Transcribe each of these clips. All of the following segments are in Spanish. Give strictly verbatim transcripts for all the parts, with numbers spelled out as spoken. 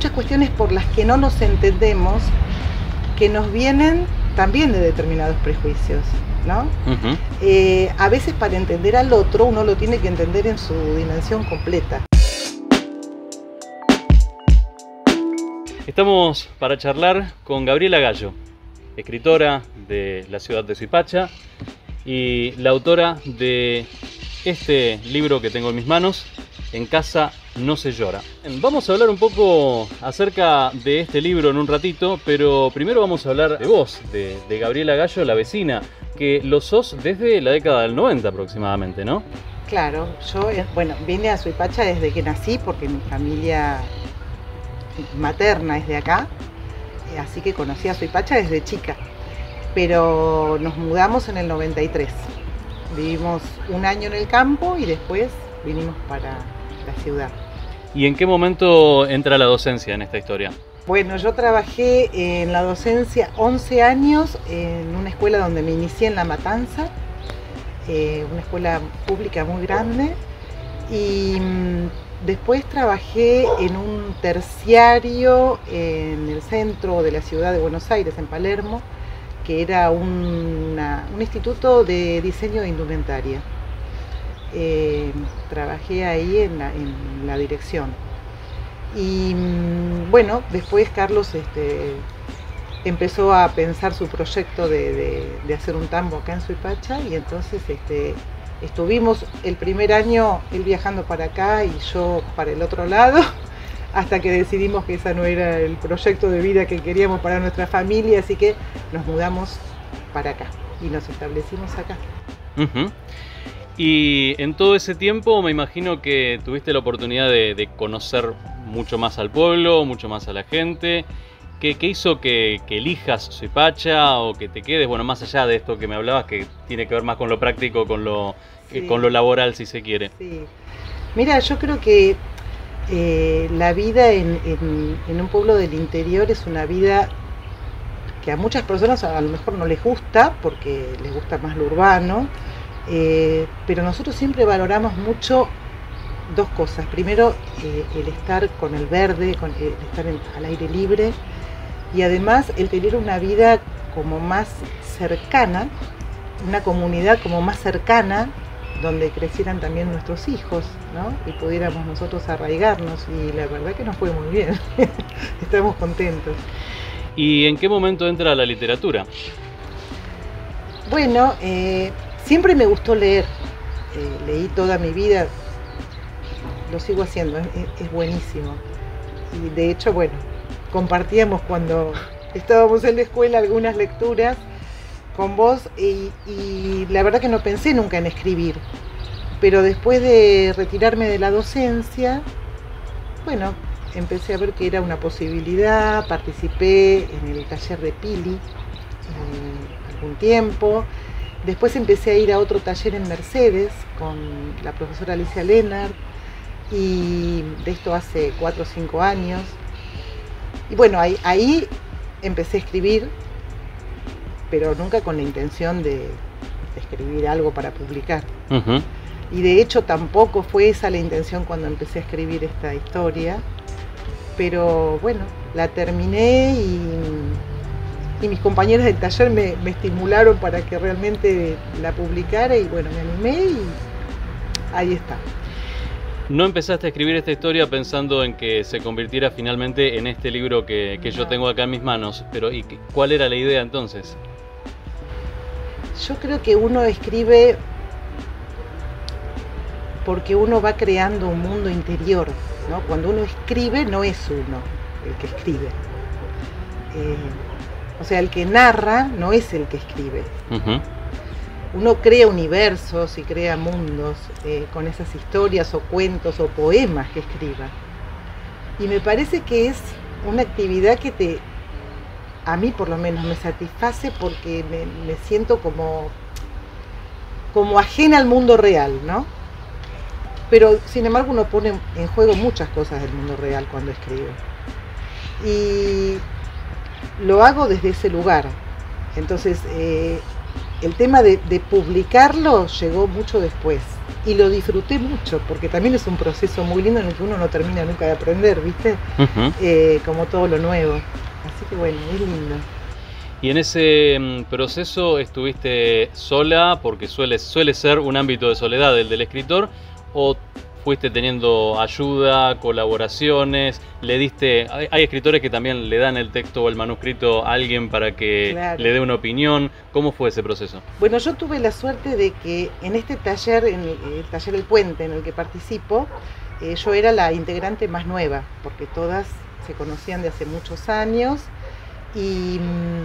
muchas cuestiones por las que no nos entendemos, que nos vienen también de determinados prejuicios, ¿no? Uh-huh. eh, a veces para entender al otro uno lo tiene que entender en su dimensión completa. Estamos para charlar con Gabriela Gallo, escritora de la ciudad de Suipacha y la autora de este libro que tengo en mis manos, En casa no se llora. Vamos a hablar un poco acerca de este libro en un ratito, pero primero vamos a hablar de vos, de, de Gabriela Gallo, la vecina, que lo sos desde la década del noventa aproximadamente, ¿no? Claro, yo bueno, vine a Suipacha desde que nací porque mi familia materna es de acá, así que conocí a Suipacha desde chica, pero nos mudamos en el noventa y tres. Vivimos un año en el campo y después vinimos para la ciudad. ¿Y en qué momento entra la docencia en esta historia? Bueno, yo trabajé en la docencia once años en una escuela donde me inicié en La Matanza, eh, una escuela pública muy grande, y después trabajé en un terciario en el centro de la ciudad de Buenos Aires, en Palermo, que era una, un instituto de diseño de indumentaria. Eh, trabajé ahí en la, en la dirección. Y bueno, después Carlos este, empezó a pensar su proyecto de, de, de hacer un tambo acá en Suipacha, y entonces este, estuvimos el primer año él viajando para acá y yo para el otro lado, hasta que decidimos que ese no era el proyecto de vida que queríamos para nuestra familia, así que nos mudamos para acá y nos establecimos acá. Uh-huh. Y en todo ese tiempo me imagino que tuviste la oportunidad de, de conocer mucho más al pueblo, mucho más a la gente. ¿Qué, qué hizo que, que elijas Suipacha o que te quedes? Bueno, más allá de esto que me hablabas, que tiene que ver más con lo práctico, con lo, sí. eh, con lo laboral, si se quiere. Sí. Mira, yo creo que eh, la vida en, en, en un pueblo del interior es una vida que a muchas personas a lo mejor no les gusta, porque les gusta más lo urbano. Eh, pero nosotros siempre valoramos mucho dos cosas. Primero, eh, el estar con el verde, con, el estar en, al aire libre, y además el tener una vida como más cercana, una comunidad como más cercana, donde crecieran también nuestros hijos, ¿no? Y pudiéramos nosotros arraigarnos, y la verdad que nos fue muy bien. Estamos contentos. ¿Y en qué momento entra la literatura? Bueno, eh, siempre me gustó leer, eh, leí toda mi vida, lo sigo haciendo, es, es buenísimo. Y de hecho, bueno, compartíamos cuando estábamos en la escuela algunas lecturas con vos, y, y la verdad que no pensé nunca en escribir, pero después de retirarme de la docencia, bueno, empecé a ver que era una posibilidad, participé en el taller de Pili eh, algún tiempo. Después empecé a ir a otro taller en Mercedes con la profesora Alicia Lennart, y de esto hace cuatro o cinco años. Y bueno, ahí, ahí empecé a escribir, pero nunca con la intención de, de escribir algo para publicar. Uh-huh. Y de hecho tampoco fue esa la intención cuando empecé a escribir esta historia, pero bueno, la terminé y... y mis compañeros del taller me, me estimularon para que realmente la publicara, y bueno, me animé y ahí está. ¿No empezaste a escribir esta historia pensando en que se convirtiera finalmente en este libro que, que no. yo tengo acá en mis manos? Pero ¿y cuál era la idea entonces? Yo creo que uno escribe porque uno va creando un mundo interior, ¿no? Cuando uno escribe no es uno el que escribe. Eh, O sea, el que narra no es el que escribe. Uh-huh. Uno crea universos y crea mundos eh, con esas historias o cuentos o poemas que escriba. Y me parece que es una actividad que te, a mí por lo menos, me satisface porque me, me siento como, como ajena al mundo real, ¿no? Pero sin embargo uno pone en juego muchas cosas del mundo real cuando escribe. Y lo hago desde ese lugar. Entonces, eh, el tema de, de publicarlo llegó mucho después. Y lo disfruté mucho, porque también es un proceso muy lindo en el que uno no termina nunca de aprender, ¿viste? Uh-huh. eh, como todo lo nuevo. Así que bueno, es lindo. ¿Y en ese proceso estuviste sola, porque suele, suele ser un ámbito de soledad el del escritor, o fuiste teniendo ayuda, colaboraciones, le diste... Hay, hay escritores que también le dan el texto o el manuscrito a alguien para que claro. le dé una opinión. ¿Cómo fue ese proceso? Bueno, yo tuve la suerte de que en este taller, en el, el taller El Puente, en el que participo, eh, yo era la integrante más nueva, porque todas se conocían de hace muchos años, y,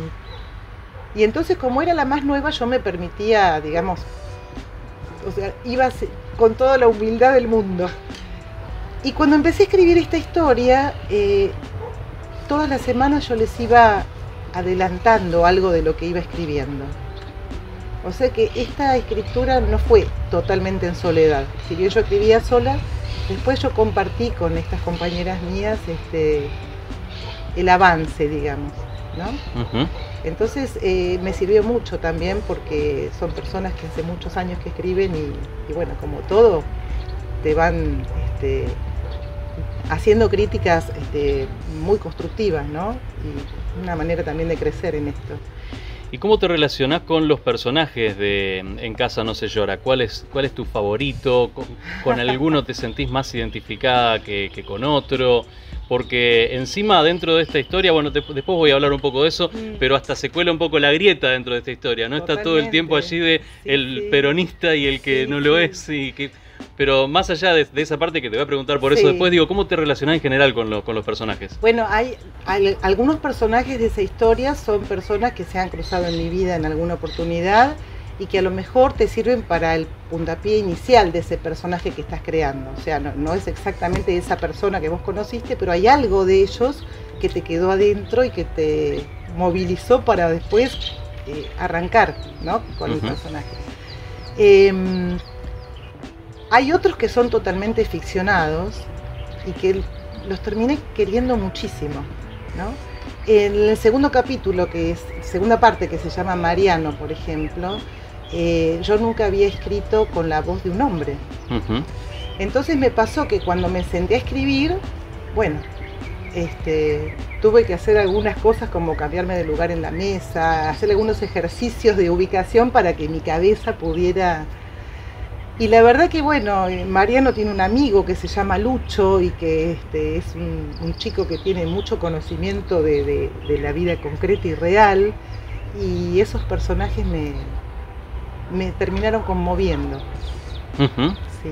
y entonces como era la más nueva yo me permitía, digamos, o sea, iba con toda la humildad del mundo. Y cuando empecé a escribir esta historia, eh, todas las semanas yo les iba adelantando algo de lo que iba escribiendo. O sea que esta escritura no fue totalmente en soledad. Si bien yo escribía sola, después yo compartí con estas compañeras mías este, el avance, digamos, ¿no? Uh-huh. Entonces eh, me sirvió mucho también porque son personas que hace muchos años que escriben y, y bueno, como todo, te van este, haciendo críticas este, muy constructivas, ¿no? Y una manera también de crecer en esto. ¿Y cómo te relacionás con los personajes de En casa no se llora? ¿Cuál es, cuál es tu favorito? ¿Con, con alguno te sentís más identificada que, que con otro? Porque encima dentro de esta historia, bueno, te, después voy a hablar un poco de eso, mm. pero hasta se cuela un poco la grieta dentro de esta historia, ¿no? Totalmente. Está todo el tiempo allí de sí, el sí. peronista y el que sí, no lo sí. es. Y que, pero más allá de, de esa parte que te voy a preguntar por sí. eso después, digo, ¿cómo te relacionás en general con, lo, con los personajes? Bueno, hay, hay algunos personajes de esa historia, son personas que se han cruzado en mi vida en alguna oportunidad y que a lo mejor te sirven para el puntapié inicial de ese personaje que estás creando. O sea, no, no es exactamente esa persona que vos conociste, pero hay algo de ellos que te quedó adentro y que te movilizó para después eh, arrancar, ¿no? Con uh-huh. el personaje. Eh, hay otros que son totalmente ficcionados y que los terminé queriendo muchísimo, ¿no? En el segundo capítulo, que es segunda parte, que se llama Mariano, por ejemplo, Eh, yo nunca había escrito con la voz de un hombre. Uh-huh. Entonces me pasó que cuando me senté a escribir, bueno, este, tuve que hacer algunas cosas como cambiarme de lugar en la mesa, hacer algunos ejercicios de ubicación para que mi cabeza pudiera... Y la verdad que bueno, Mariano tiene un amigo que se llama Lucho y que este, es un, un chico que tiene mucho conocimiento de, de, de la vida concreta y real, y esos personajes me... me terminaron conmoviendo. Uh-huh. Sí.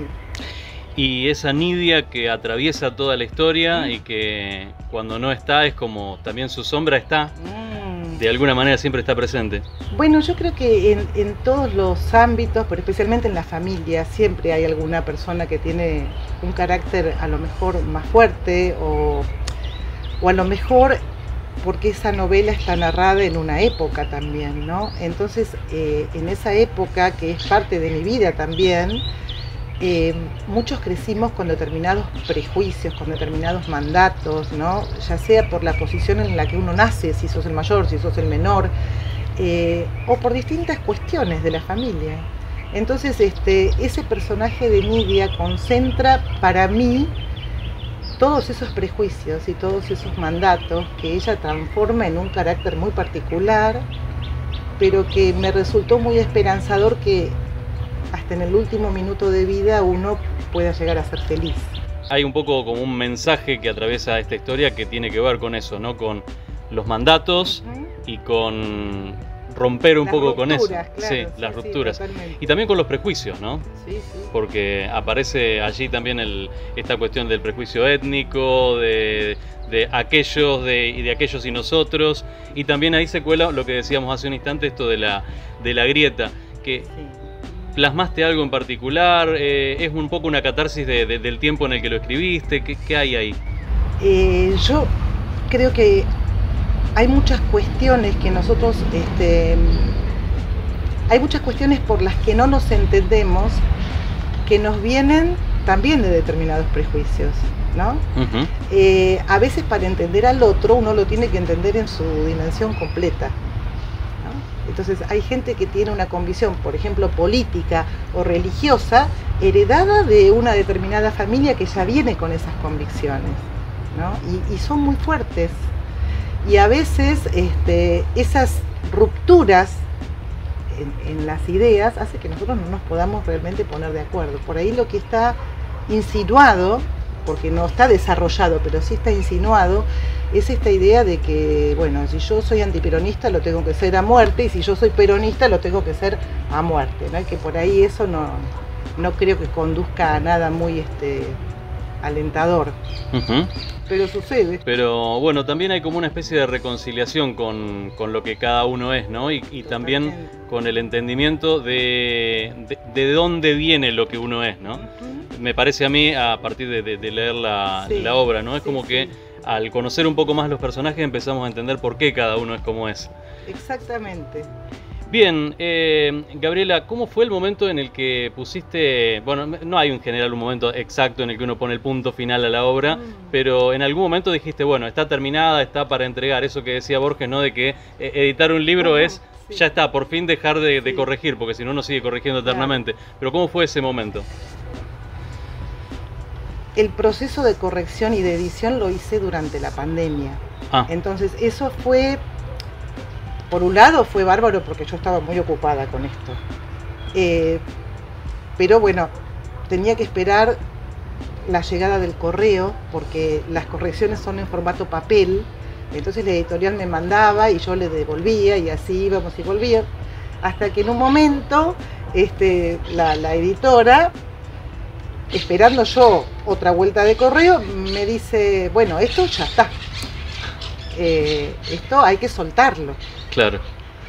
Y esa Nidia que atraviesa toda la historia mm. y que cuando no está es como también su sombra está, mm. de alguna manera siempre está presente. Bueno, yo creo que en, en todos los ámbitos, pero especialmente en la familia, siempre hay alguna persona que tiene un carácter a lo mejor más fuerte o, o a lo mejor... porque esa novela está narrada en una época también, ¿no? Entonces, eh, en esa época, que es parte de mi vida también, eh, muchos crecimos con determinados prejuicios, con determinados mandatos, ¿no? Ya sea por la posición en la que uno nace, si sos el mayor, si sos el menor, eh, o por distintas cuestiones de la familia. Entonces, este, ese personaje de Nidia concentra para mí todos esos prejuicios y todos esos mandatos que ella transforma en un carácter muy particular, pero que me resultó muy esperanzador que hasta en el último minuto de vida uno pueda llegar a ser feliz. Hay un poco como un mensaje que atraviesa esta historia que tiene que ver con eso, ¿no? Con los mandatos uh-huh. y con romper un las poco rupturas, con eso, claro, sí, sí, las rupturas. Sí, y también con los prejuicios, ¿no? Sí, sí. Porque aparece allí también el, esta cuestión del prejuicio étnico, de, de aquellos de, y de aquellos y nosotros, y también ahí se cuela lo que decíamos hace un instante, esto de la, de la grieta, que sí. plasmaste algo en particular, eh, es un poco una catarsis de, de, del tiempo en el que lo escribiste, ¿qué, qué hay ahí? Eh, yo creo que hay muchas cuestiones que nosotros, este, hay muchas cuestiones por las que no nos entendemos, que nos vienen también de determinados prejuicios, ¿no? Uh-huh. Eh, a veces para entender al otro uno lo tiene que entender en su dimensión completa, ¿no? Entonces hay gente que tiene una convicción, por ejemplo, política o religiosa, heredada de una determinada familia que ya viene con esas convicciones, ¿no? Y, y son muy fuertes. Y a veces este, esas rupturas en, en las ideas hace que nosotros no nos podamos realmente poner de acuerdo. Por ahí lo que está insinuado, porque no está desarrollado, pero sí está insinuado, es esta idea de que, bueno, si yo soy antiperonista lo tengo que ser a muerte, y si yo soy peronista lo tengo que ser a muerte, ¿no? Y que por ahí eso no, no creo que conduzca a nada muy este, alentador. Uh-huh. Pero sucede. Pero bueno, también hay como una especie de reconciliación con, con lo que cada uno es, ¿no? Y, y también con el entendimiento de, de, de dónde viene lo que uno es, ¿no? Uh-huh. Me parece a mí, a partir de, de, de leer la, sí, la obra, ¿no? Es sí, como sí. que al conocer un poco más los personajes empezamos a entender por qué cada uno es como es. Exactamente. Bien, eh, Gabriela, ¿cómo fue el momento en el que pusiste, bueno, no hay en general un momento exacto en el que uno pone el punto final a la obra, mm. pero en algún momento dijiste, bueno, está terminada, está para entregar, eso que decía Borges, ¿no? De que eh, editar un libro oh, es, sí. ya está, por fin dejar de, de sí. corregir, porque si no uno sigue corrigiendo eternamente. Claro. Pero ¿cómo fue ese momento? El proceso de corrección y de edición lo hice durante la pandemia. Ah. Entonces eso fue... Por un lado fue bárbaro porque yo estaba muy ocupada con esto, eh, pero bueno, tenía que esperar la llegada del correo porque las correcciones son en formato papel, entonces la editorial me mandaba y yo le devolvía y así íbamos y volvíamos, hasta que en un momento este, la, la editora, esperando yo otra vuelta de correo, me dice, bueno, esto ya está, eh, esto hay que soltarlo. Claro.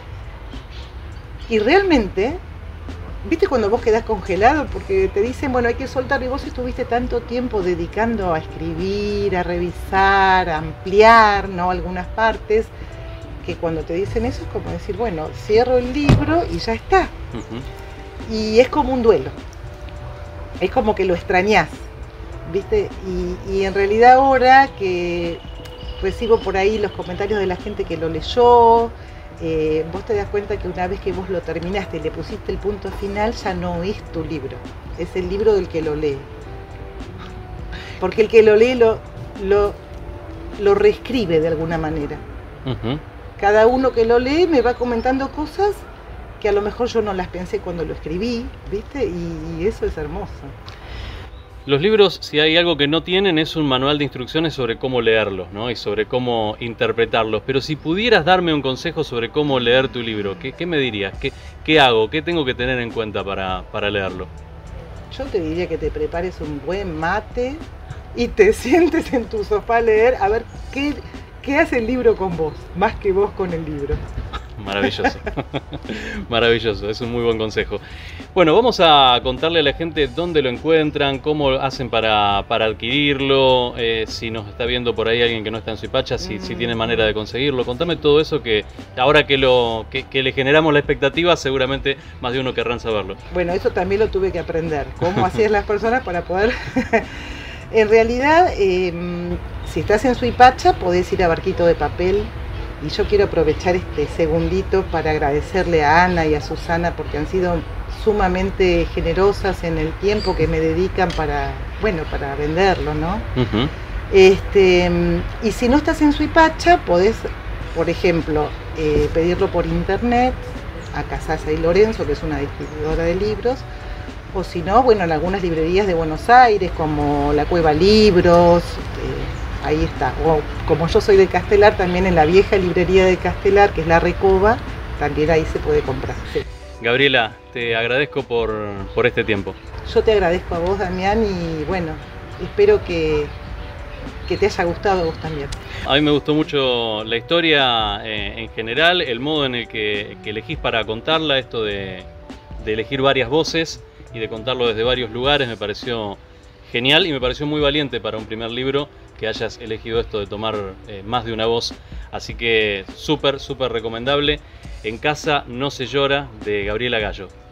Y realmente, ¿viste cuando vos quedás congelado? Porque te dicen, bueno, hay que soltar, y vos estuviste tanto tiempo dedicando a escribir, a revisar, a ampliar, ¿no? Algunas partes, que cuando te dicen eso es como decir, bueno, cierro el libro y ya está. Uh-huh. Y es como un duelo. Es como que lo extrañás, ¿viste? Y, y en realidad ahora que recibo por ahí los comentarios de la gente que lo leyó, Eh, vos te das cuenta que una vez que vos lo terminaste y le pusiste el punto final, ya no es tu libro, es el libro del que lo lee. Porque el que lo lee lo, lo, lo reescribe de alguna manera. Uh-huh. Cada uno que lo lee me va comentando cosas que a lo mejor yo no las pensé cuando lo escribí, ¿viste? Y, y eso es hermoso. Los libros, si hay algo que no tienen, es un manual de instrucciones sobre cómo leerlos, ¿no? Y sobre cómo interpretarlos. Pero si pudieras darme un consejo sobre cómo leer tu libro, ¿qué, qué me dirías? ¿Qué, ¿Qué hago? ¿Qué tengo que tener en cuenta para, para leerlo? Yo te diría que te prepares un buen mate y te sientes en tu sofá a leer, a ver qué, qué hace el libro con vos, más que vos con el libro. Maravilloso, maravilloso, es un muy buen consejo. Bueno, vamos a contarle a la gente dónde lo encuentran, cómo hacen para, para adquirirlo, eh, si nos está viendo por ahí alguien que no está en Suipacha, si, mm. si tiene manera de conseguirlo. Contame todo eso que ahora que, lo, que, que le generamos la expectativa, seguramente más de uno querrán saberlo. Bueno, eso también lo tuve que aprender, cómo hacían las personas para poder... En realidad, eh, si estás en Suipacha, podés ir a Barquito de Papel. Y yo quiero aprovechar este segundito para agradecerle a Ana y a Susana porque han sido sumamente generosas en el tiempo que me dedican para, bueno, para venderlo, ¿no? Uh-huh. Este, y si no estás en Suipacha, podés, por ejemplo, eh, pedirlo por internet a Casasa y Lorenzo, que es una distribuidora de libros, o si no, bueno, en algunas librerías de Buenos Aires, como La Cueva Libros, eh, ahí está. O como yo soy de Castelar, también en la vieja librería de Castelar, que es La Recoba, también ahí se puede comprar. Sí. Gabriela, te agradezco por, por este tiempo. Yo te agradezco a vos, Damián, y bueno, espero que, que te haya gustado a vos también. A mí me gustó mucho la historia eh, en general, el modo en el que, que elegís para contarla, esto de, de elegir varias voces y de contarlo desde varios lugares, me pareció genial y me pareció muy valiente para un primer libro que hayas elegido esto de tomar eh, más de una voz. Así que súper, súper recomendable. En casa no se llora, de Gabriela Gallo.